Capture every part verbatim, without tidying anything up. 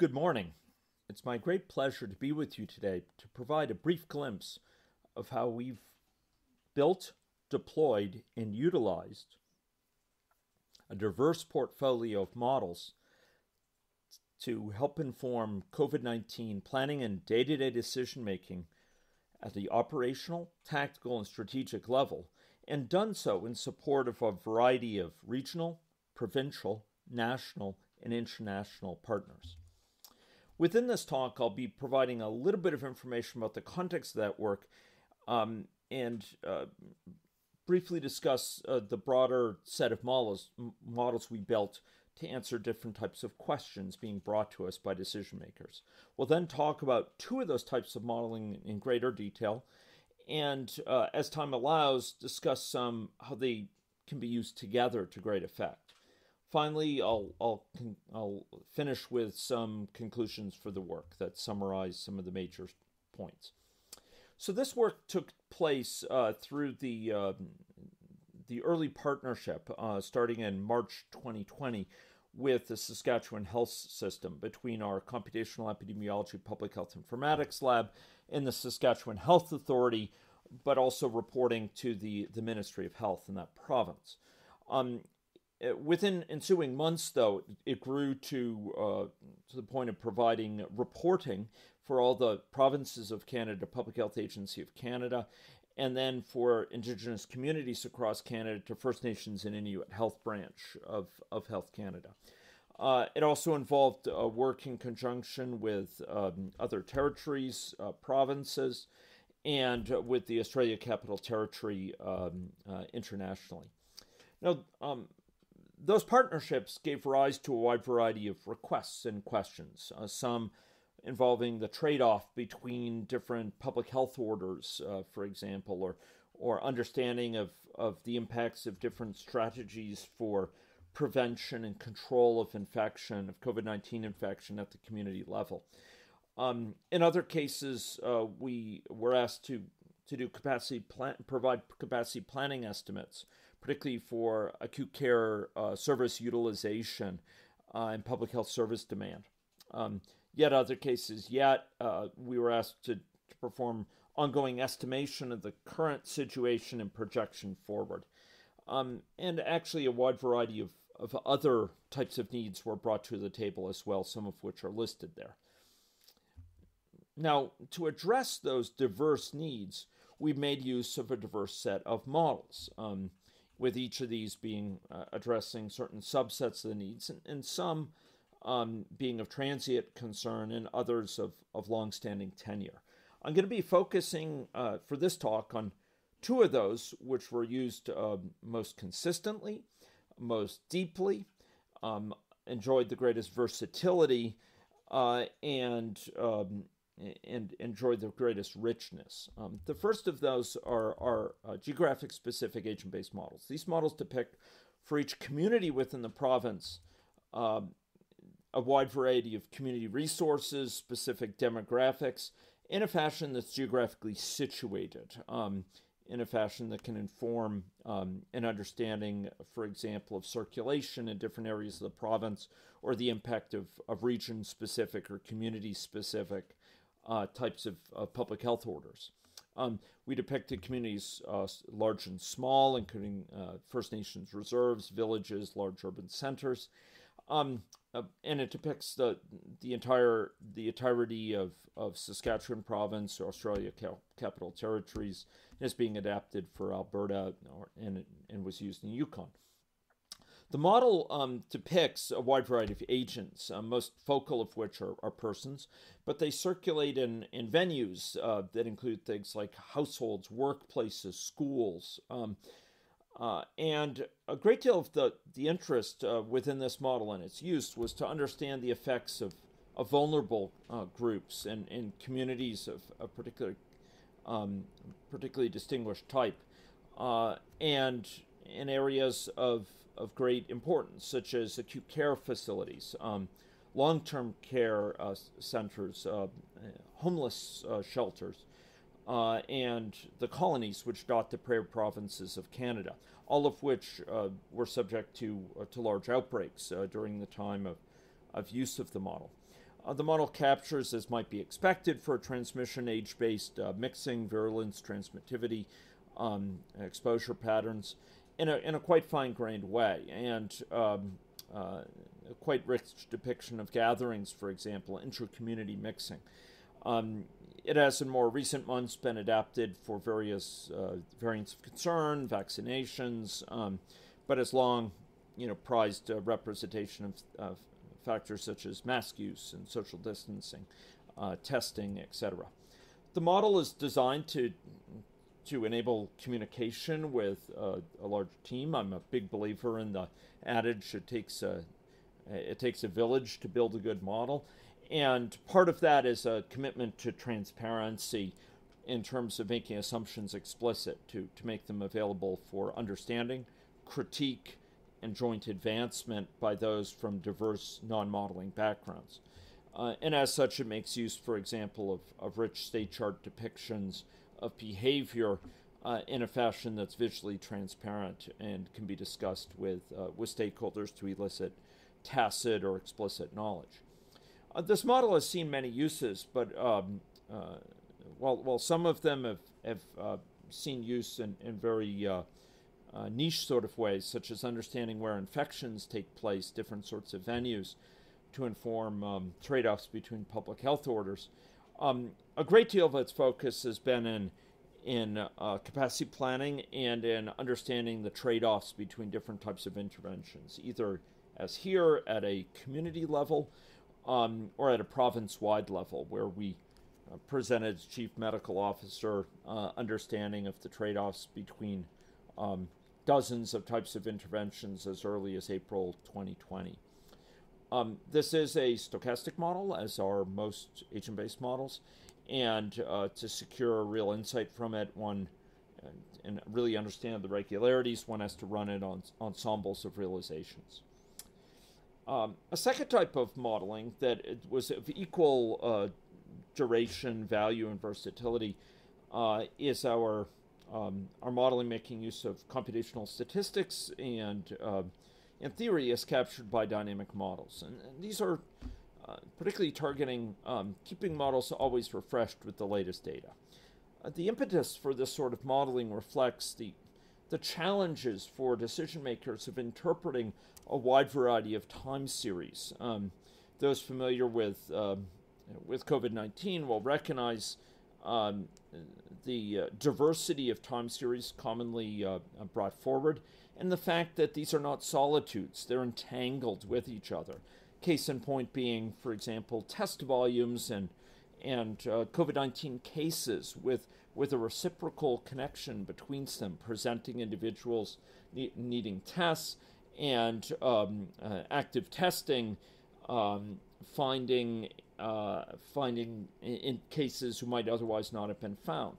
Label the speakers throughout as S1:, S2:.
S1: Good morning. It's my great pleasure to be with you today to provide a brief glimpse of how we've built, deployed, and utilized a diverse portfolio of models to help inform COVID nineteen planning and day-to-day decision-making at the operational, tactical, and strategic level, and done so in support of a variety of regional, provincial, national, and international partners. Within this talk, I'll be providing a little bit of information about the context of that work um, and uh, briefly discuss uh, the broader set of models, models we built to answer different types of questions being brought to us by decision makers. We'll then talk about two of those types of modeling in greater detail, and uh, as time allows, discuss some how they can be used together to great effect. Finally, I'll, I'll, I'll finish with some conclusions for the work that summarize some of the major points. So this work took place uh, through the, uh, the early partnership uh, starting in March twenty twenty with the Saskatchewan Health System between our Computational Epidemiology Public Health Informatics Lab and the Saskatchewan Health Authority, but also reporting to the, the Ministry of Health in that province. Um, Within ensuing months, though, it grew to uh, to the point of providing reporting for all the provinces of Canada, Public Health Agency of Canada, and then for Indigenous communities across Canada to First Nations and Inuit Health Branch of, of Health Canada. Uh, it also involved uh, work in conjunction with um, other territories, uh, provinces, and uh, with the Australia Capital Territory um, uh, internationally. Now, um, Those partnerships gave rise to a wide variety of requests and questions, uh, some involving the trade-off between different public health orders, uh, for example, or, or understanding of, of the impacts of different strategies for prevention and control of infection, of COVID nineteen infection at the community level. Um, in other cases, uh, we were asked to, to do capacity plan, provide capacity planning estimates, particularly for acute care uh, service utilization uh, and public health service demand. Um, yet other cases, yet uh, we were asked to, to perform ongoing estimation of the current situation and projection forward. Um, and actually a wide variety of, of other types of needs were brought to the table as well, some of which are listed there. Now, to address those diverse needs, we made use of a diverse set of models. Um, with each of these being uh, addressing certain subsets of the needs, and, and some um, being of transient concern and others of, of long-standing tenure. I'm going to be focusing uh, for this talk on two of those which were used uh, most consistently, most deeply, um, enjoyed the greatest versatility, uh, and um, and enjoy the greatest richness. Um, the first of those are, are uh, geographic-specific agent-based models. These models depict for each community within the province uh, a wide variety of community resources, specific demographics, in a fashion that's geographically situated, um, in a fashion that can inform um, an understanding, for example, of circulation in different areas of the province, or the impact of, of region-specific or community-specific Uh, types of uh, public health orders. Um, we depicted communities uh, large and small, including uh, First Nations reserves, villages, large urban centers, um, uh, and it depicts the the entire the entirety of, of Saskatchewan province, Australia Cap- Capital Territories, and is being adapted for Alberta, or, and and was used in Yukon. The model um, depicts a wide variety of agents, uh, most focal of which are, are persons, but they circulate in, in venues uh, that include things like households, workplaces, schools. Um, uh, and a great deal of the, the interest uh, within this model and its use was to understand the effects of, of vulnerable uh, groups and, and communities of a particular, um, particularly distinguished type, uh, and in areas of of great importance, such as acute care facilities, um, long-term care uh, centers, uh, homeless uh, shelters, uh, and the colonies which dot the prairie provinces of Canada, all of which uh, were subject to uh, to large outbreaks uh, during the time of, of use of the model. Uh, the model captures, as might be expected for a transmission, age-based uh, mixing, virulence, transmittivity, um, exposure patterns in a, in a quite fine-grained way, and um, uh, a quite rich depiction of gatherings, for example, intra-community mixing. Um, it has in more recent months been adapted for various uh, variants of concern, vaccinations, um, but has long, you know, prized uh, representation of, of factors such as mask use and social distancing, uh, testing, et cetera. The model is designed to to enable communication with uh, a large team. I'm a big believer in the adage, it takes a it takes a village to build a good model, and part of that is a commitment to transparency in terms of making assumptions explicit, to to make them available for understanding, critique, and joint advancement by those from diverse non-modeling backgrounds. Uh, and as such, it makes use, for example, of, of rich state chart depictions of behavior uh, in a fashion that's visually transparent and can be discussed with, uh, with stakeholders to elicit tacit or explicit knowledge. Uh, this model has seen many uses, but um, uh, while, while some of them have, have uh, seen use in, in very uh, Uh, niche sort of ways, such as understanding where infections take place, different sorts of venues to inform um, trade-offs between public health orders. Um, a great deal of its focus has been in, in uh, capacity planning and in understanding the trade-offs between different types of interventions, either as here at a community level um, or at a province-wide level, where we uh, presented as Chief Medical Officer uh, understanding of the trade-offs between um, dozens of types of interventions as early as April twenty twenty. Um, this is a stochastic model, as are most agent-based models, and uh, to secure a real insight from it, one and, and really understand the regularities, one has to run it on ensembles of realizations. Um, a second type of modeling that it was of equal uh, duration, value, and versatility uh, is our Um, our modeling making use of computational statistics and, uh, in theory, is captured by dynamic models. And, and these are uh, particularly targeting um, keeping models always refreshed with the latest data. Uh, the impetus for this sort of modeling reflects the, the challenges for decision makers of interpreting a wide variety of time series. Um, those familiar with, um, with COVID nineteen will recognize Um, the uh, diversity of time series commonly uh, brought forward, and the fact that these are not solitudes, they're entangled with each other. Case in point being, for example, test volumes and and uh, COVID nineteen cases with, with a reciprocal connection between them, presenting individuals ne- needing tests and um, uh, active testing, um, finding Uh, finding in, in cases who might otherwise not have been found.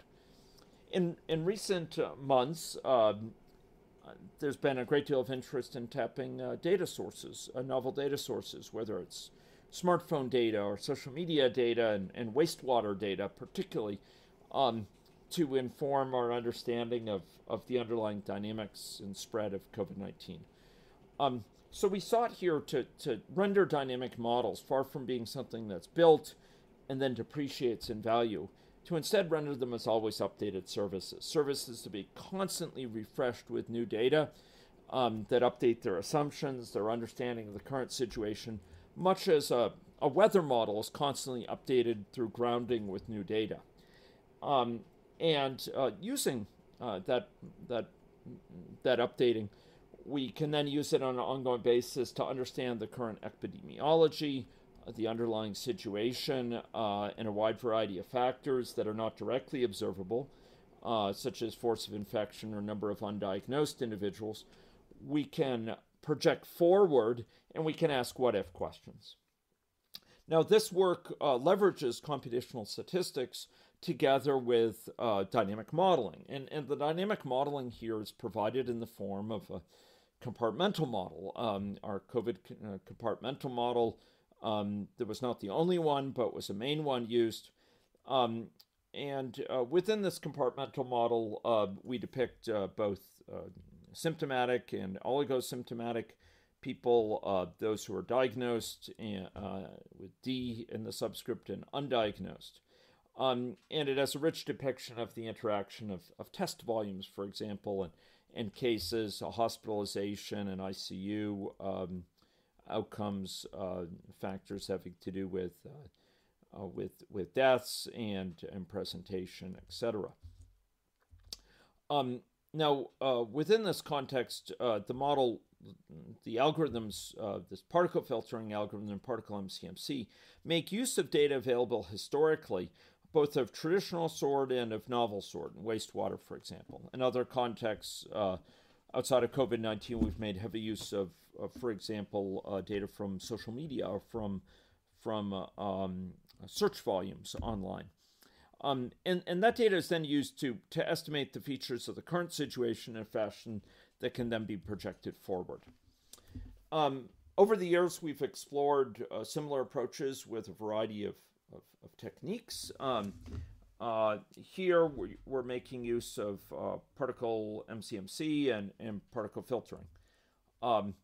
S1: In in recent uh, months, uh, there's been a great deal of interest in tapping uh, data sources, uh, novel data sources, whether it's smartphone data or social media data and, and wastewater data particularly, um, to inform our understanding of, of the underlying dynamics and spread of COVID nineteen. Um, So we sought here to, to render dynamic models, far from being something that's built and then depreciates in value, to instead render them as always updated services. Services to be constantly refreshed with new data um, that update their assumptions, their understanding of the current situation, much as a, a weather model is constantly updated through grounding with new data. Um, and uh, using uh, that, that, that updating, we can then use it on an ongoing basis to understand the current epidemiology, uh, the underlying situation, uh, and a wide variety of factors that are not directly observable, uh, such as force of infection or number of undiagnosed individuals. We can project forward, and we can ask what-if questions. Now, this work uh, leverages computational statistics together with uh, dynamic modeling. And, and the dynamic modeling here is provided in the form of a compartmental model. Um, our COVID uh, compartmental model, um, that was not the only one, but was a main one used. Um, and uh, within this compartmental model, uh, we depict uh, both uh, symptomatic and oligosymptomatic people, uh, those who are diagnosed and, uh, with D in the subscript and undiagnosed. Um, and it has a rich depiction of the interaction of, of test volumes, for example, and, and cases, hospitalization and I C U um, outcomes, uh, factors having to do with uh, uh, with with deaths and and presentation, et cetera. Um, now, uh, within this context, uh, the model, the algorithms, uh, this particle filtering algorithm and particle M C M C, make use of data available historically, both of traditional sort and of novel sort, in wastewater, for example. In other contexts, uh, outside of COVID nineteen, we've made heavy use of, of for example, uh, data from social media or from, from uh, um, search volumes online. Um, and, and that data is then used to, to estimate the features of the current situation in a fashion that can then be projected forward. Um, over the years, we've explored uh, similar approaches with a variety of Of, of techniques. Um, uh, here we're, we're making use of uh, particle M C M C and, and particle filtering. Um,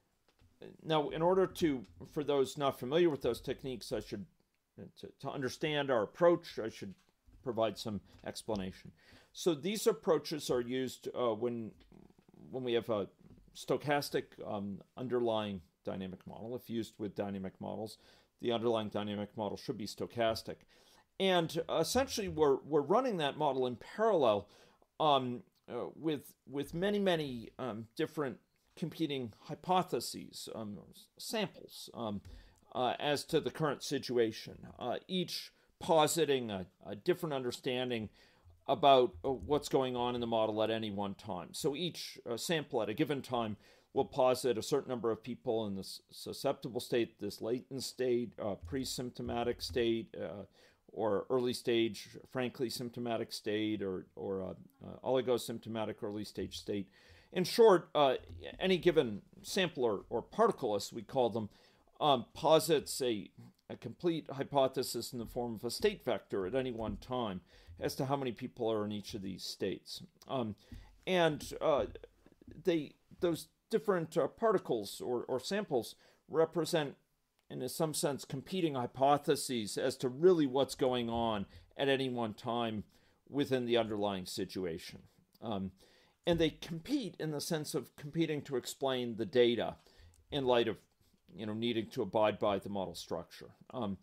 S1: now, in order to, for those not familiar with those techniques, I should, to, to understand our approach, I should provide some explanation. So these approaches are used uh, when, when we have a stochastic um, underlying dynamic model. If used with dynamic models, the underlying dynamic model should be stochastic. And uh, essentially, we're, we're running that model in parallel um, uh, with, with many, many um, different competing hypotheses, um, samples, um, uh, as to the current situation, uh, each positing a, a different understanding about uh, what's going on in the model at any one time. So each uh, sample at a given time will posit a certain number of people in this susceptible state, this latent state, uh, pre-symptomatic state, uh, or early stage, frankly symptomatic state, or, or uh, uh, oligosymptomatic early stage state. In short, uh, any given sample or, or particle, as we call them, um, posits a, a complete hypothesis in the form of a state vector at any one time as to how many people are in each of these states. Um, and uh, they those different uh, particles or, or samples represent, in some sense, competing hypotheses as to really what's going on at any one time within the underlying situation. Um, and they compete in the sense of competing to explain the data in light of, you know, needing to abide by the model structure. Um,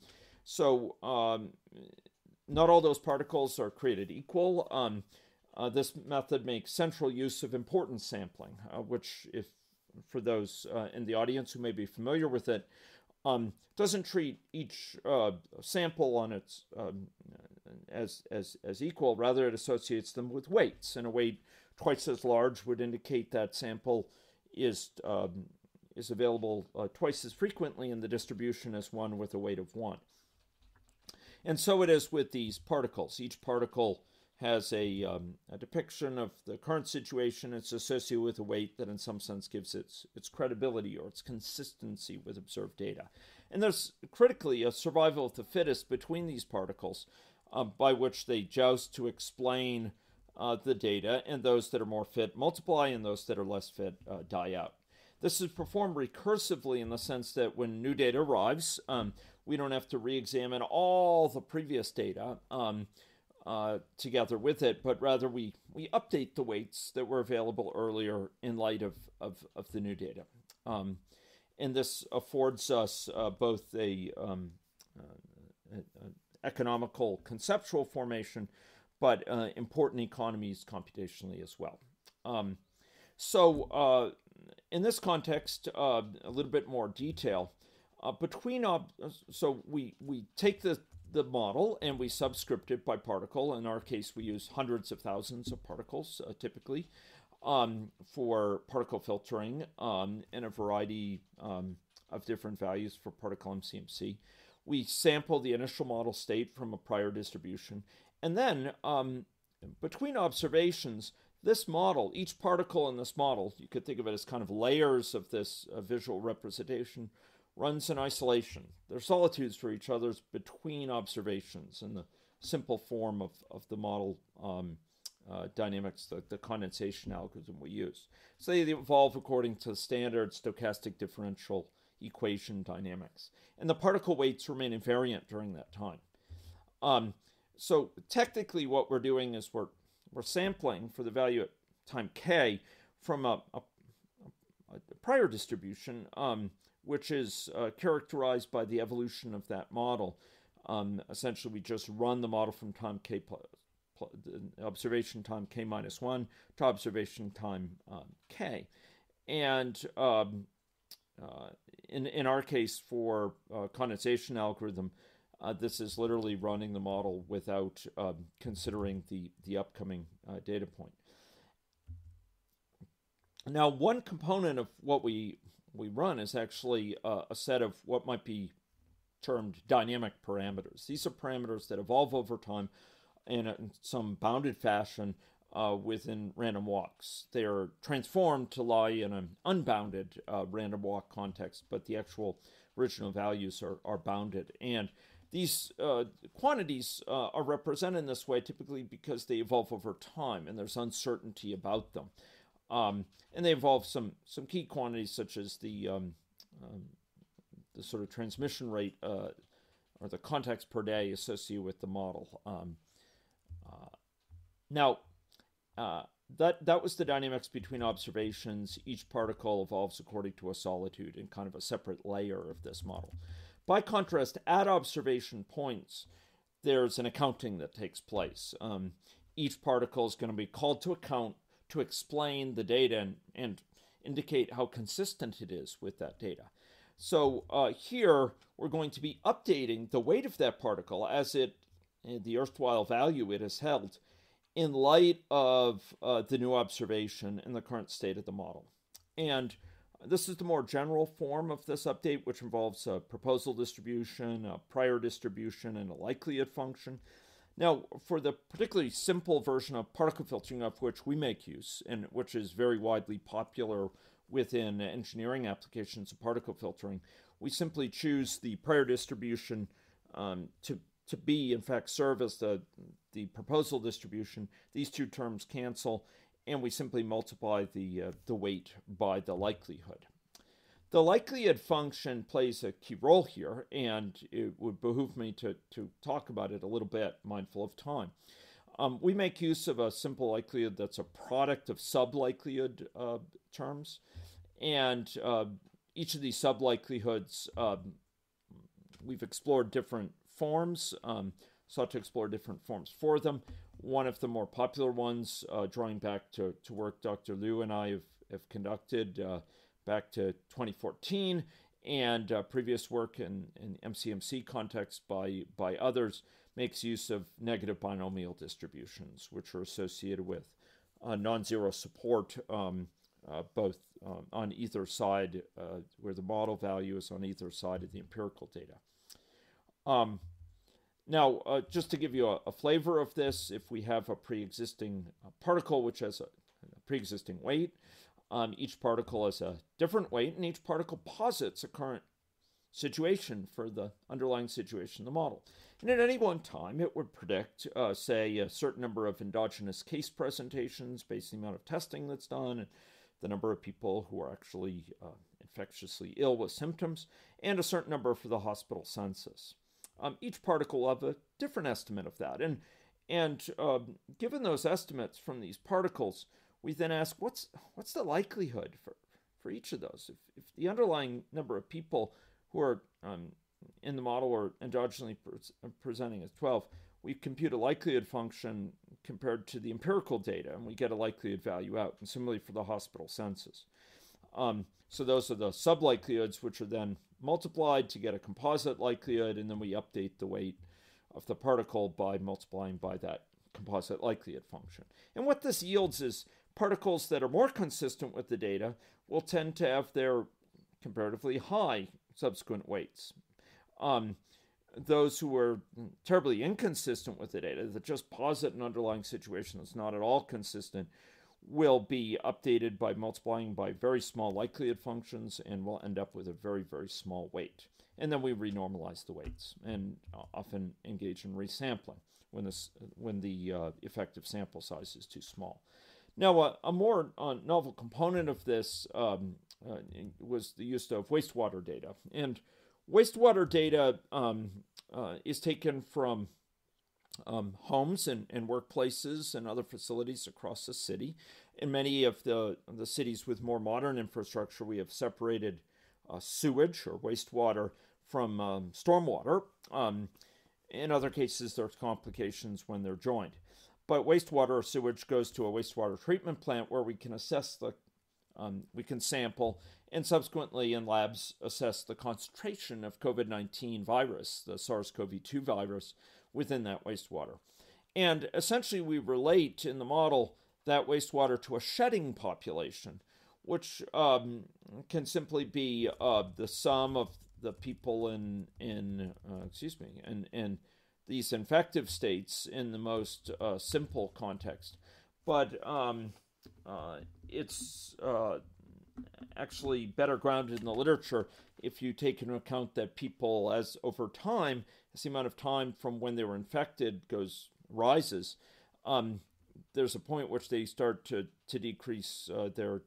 S1: so um, not all those particles are created equal. Um, Uh, this method makes central use of importance sampling, uh, which, if for those uh, in the audience who may be familiar with it, um, doesn't treat each uh, sample on its um, as, as, as equal. Rather, it associates them with weights, and a weight twice as large would indicate that sample is, um, is available uh, twice as frequently in the distribution as one with a weight of one. And so it is with these particles. Each particle has a, um, a depiction of the current situation. It's associated with a weight that in some sense gives its, its credibility or its consistency with observed data. And there's critically a survival of the fittest between these particles uh, by which they joust to explain uh, the data, and those that are more fit multiply and those that are less fit uh, die out. This is performed recursively in the sense that when new data arrives, um, we don't have to re-examine all the previous data um, Uh, together with it, but rather we, we update the weights that were available earlier in light of, of, of the new data. Um, and this affords us uh, both a, um, uh, a, a economical conceptual formation, but uh, important economies computationally as well. Um, so uh, in this context, uh, a little bit more detail. Uh, between, uh, so we, we take the the model and we subscript it by particle. In our case, we use hundreds of thousands of particles uh, typically um, for particle filtering um, and a variety um, of different values for particle M C M C. We sample the initial model state from a prior distribution. And then um, between observations, this model, each particle in this model, you could think of it as kind of layers of this uh, visual representation, runs in isolation. They're solitudes for each other's between observations in the simple form of, of the model um, uh, dynamics, the, the condensation algorithm we use. So they evolve according to standard stochastic differential equation dynamics. And the particle weights remain invariant during that time. Um, so technically what we're doing is we're, we're sampling for the value at time k from a, a, a prior distribution, um, which is uh, characterized by the evolution of that model. Um, essentially, we just run the model from time k plus, plus observation time k minus one to observation time um, k. And um, uh, in, in our case, for uh, condensation algorithm, uh, this is literally running the model without um, considering the, the upcoming uh, data point. Now, one component of what we, we run is actually uh, a set of what might be termed dynamic parameters. These are parameters that evolve over time in, a, in some bounded fashion uh, within random walks. They are transformed to lie in an unbounded uh, random walk context, but the actual original values are, are bounded. And these uh, quantities uh, are represented in this way typically because they evolve over time and there's uncertainty about them. Um, and they involve some, some key quantities such as the um, um, the sort of transmission rate uh, or the context per day associated with the model. Um, uh, now, uh, that, that was the dynamics between observations. Each particle evolves according to a solitude in kind of a separate layer of this model. By contrast, at observation points, there's an accounting that takes place. Um, each particle is going to be called to account to explain the data and, and indicate how consistent it is with that data. So uh, here we're going to be updating the weight of that particle as it, the erstwhile value it has held, in light of uh, the new observation and the current state of the model. And this is the more general form of this update, which involves a proposal distribution, a prior distribution, and a likelihood function. Now, for the particularly simple version of particle filtering of which we make use, and which is very widely popular within engineering applications of particle filtering, we simply choose the prior distribution um, to, to be, in fact, serve as the, the proposal distribution. These two terms cancel, and we simply multiply the, uh, the weight by the likelihood. The likelihood function plays a key role here, and it would behoove me to, to talk about it a little bit, mindful of time. Um, we make use of a simple likelihood that's a product of sub-likelihood uh, terms. And uh, each of these sub-likelihoods, um, we've explored different forms, um, sought to explore different forms for them. One of the more popular ones, uh, drawing back to, to work Doctor Liu and I have, have conducted uh, back to twenty fourteen, and uh, previous work in, in M C M C context by, by others, makes use of negative binomial distributions, which are associated with uh, non-zero support, um, uh, both um, on either side, uh, where the model value is on either side of the empirical data. Um, now, uh, just to give you a, a flavor of this, if we have a pre-existing uh, particle which has a, a pre-existing weight, um, each particle has a different weight, and each particle posits a current situation for the underlying situation in the model. And at any one time, it would predict, uh, say, a certain number of endogenous case presentations based on the amount of testing that's done, and the number of people who are actually uh, infectiously ill with symptoms, and a certain number for the hospital census. Um, each particle will have a different estimate of that. And, and um, given those estimates from these particles, we then ask, what's, what's the likelihood for, for each of those? If, if the underlying number of people who are um, in the model are endogenously pre- presenting as twelve, we compute a likelihood function compared to the empirical data, and we get a likelihood value out, and similarly for the hospital census. Um, so those are the sublikelihoods, which are then multiplied to get a composite likelihood, and then we update the weight of the particle by multiplying by that composite likelihood function. And what this yields is particles that are more consistent with the data will tend to have their comparatively high subsequent weights. Um, those who are terribly inconsistent with the data, that just posit an underlying situation that's not at all consistent, will be updated by multiplying by very small likelihood functions, and we'll end up with a very, very small weight. And then we renormalize the weights and often engage in resampling when, this, when the uh, effective sample size is too small. Now, uh, a more uh, novel component of this um, uh, was the use of wastewater data. And wastewater data um, uh, is taken from Um, homes and, and workplaces and other facilities across the city. In many of the, the cities with more modern infrastructure, we have separated uh, sewage or wastewater from um, stormwater. Um, in other cases, there's complications when they're joined. But wastewater or sewage goes to a wastewater treatment plant where we can assess the, um, we can sample and subsequently in labs assess the concentration of COVID nineteen virus, the SARS-C o V two virus, within that wastewater. And essentially we relate in the model that wastewater to a shedding population, which um, can simply be uh, the sum of the people in, in uh, excuse me, in, in these infective states in the most uh, simple context. But um, uh, it's uh, actually better grounded in the literature if you take into account that people, as over time, as the amount of time from when they were infected goes rises, um, there's a point which they start to to decrease uh, their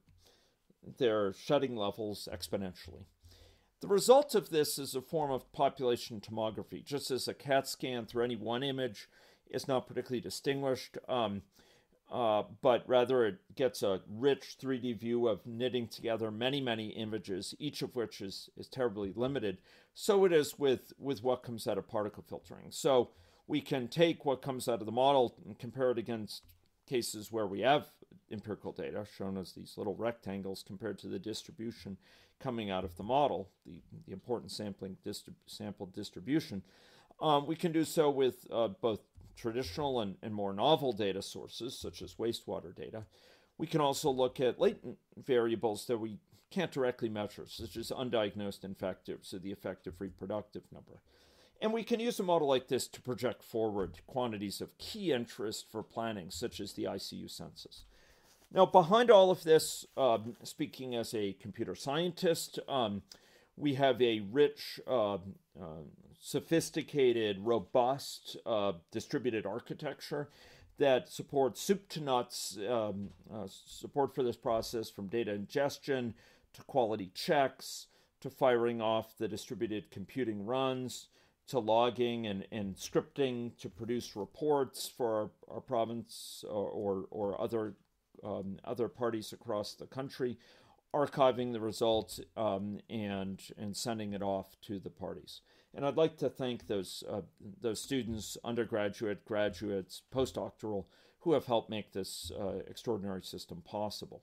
S1: their shedding levels exponentially. The result of this is a form of population tomography. Just as a CAT scan through any one image is not particularly distinguished, um, uh, but rather it gets a rich three D view of knitting together many, many images, each of which is, is terribly limited. So it is with, with what comes out of particle filtering. So we can take what comes out of the model and compare it against cases where we have empirical data, shown as these little rectangles, compared to the distribution coming out of the model, the, the important sampling distri- sample distribution. Um, we can do so with uh, both traditional and, and more novel data sources, such as wastewater data. We can also look at latent variables that we can't directly measure, such as undiagnosed infectives or the effective reproductive number. And we can use a model like this to project forward quantities of key interest for planning, such as the I C U census. Now, behind all of this, um, speaking as a computer scientist, um, we have a rich, uh, uh, sophisticated, robust, uh, distributed architecture that supports soup to nuts um, uh, support for this process, from data ingestion to quality checks to firing off the distributed computing runs to logging and, and scripting to produce reports for our, our province or, or, or other um, other parties across the country, archiving the results um, and and sending it off to the parties. And I'd like to thank those uh, those students, undergraduate, graduates, postdoctoral, who have helped make this uh, extraordinary system possible,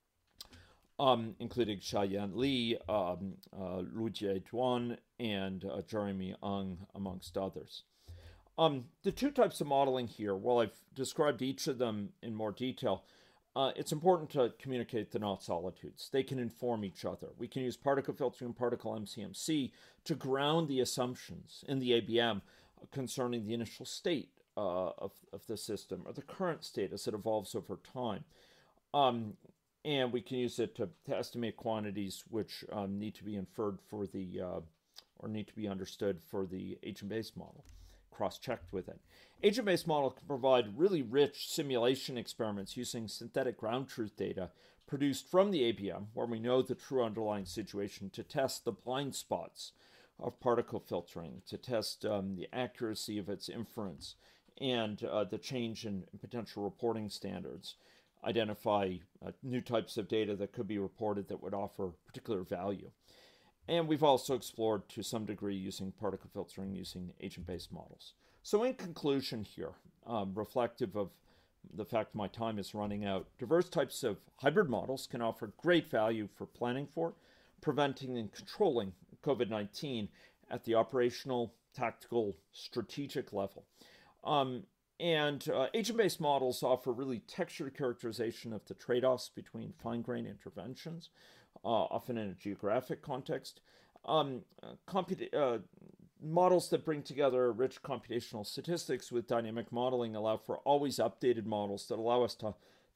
S1: um, including Xiaoyan Li, um, uh, Lu Jie Duan, and uh, Jeremy Ng, amongst others. Um, the two types of modeling here, while I've described each of them in more detail, Uh, it's important to communicate the not solitudes. They can inform each other. We can use particle filtering and particle M C M C to ground the assumptions in the A B M concerning the initial state uh, of, of the system or the current state as it evolves over time. Um, and we can use it to, to estimate quantities which um, need to be inferred for the, uh, or need to be understood for the agent-based model, cross-checked with it. Agent-based model can provide really rich simulation experiments using synthetic ground truth data produced from the A B M, where we know the true underlying situation, to test the blind spots of particle filtering, to test um, the accuracy of its inference, and uh, the change in potential reporting standards, identify uh, new types of data that could be reported that would offer particular value. And we've also explored, to some degree, using particle filtering using agent-based models. So in conclusion here, um, reflective of the fact my time is running out, diverse types of hybrid models can offer great value for planning for, preventing, and controlling COVID nineteen at the operational, tactical, strategic level. Um, and uh, agent-based models offer really textured characterization of the trade-offs between fine-grained interventions, Uh, often in a geographic context. Um, uh, comput- uh, models that bring together rich computational statistics with dynamic modeling allow for always updated models that allow us to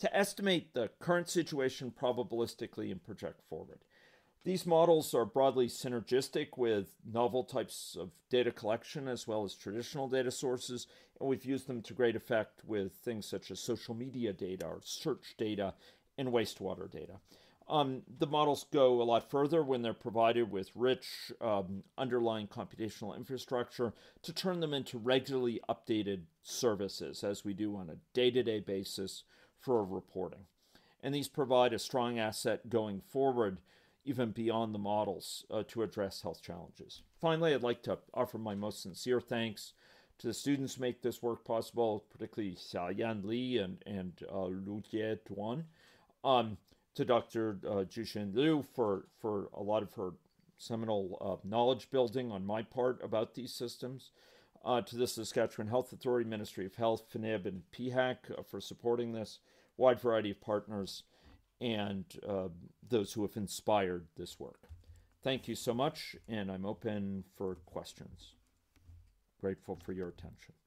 S1: to estimate the current situation probabilistically and project forward. These models are broadly synergistic with novel types of data collection as well as traditional data sources, and we've used them to great effect with things such as social media data or search data and wastewater data. Um, the models go a lot further when they're provided with rich um, underlying computational infrastructure to turn them into regularly updated services, as we do on a day-to-day basis for reporting. And these provide a strong asset going forward, even beyond the models, uh, to address health challenges. Finally, I'd like to offer my most sincere thanks to the students who make this work possible, particularly Xiaoyan Li and, and uh, Lu Jie Duan, um, to Doctor Uh, Jushin Liu for, for a lot of her seminal uh, knowledge building on my part about these systems, uh, to the Saskatchewan Health Authority, Ministry of Health, F N I B, and P HAC uh, for supporting this, wide variety of partners, and uh, those who have inspired this work. Thank you so much, and I'm open for questions. Grateful for your attention.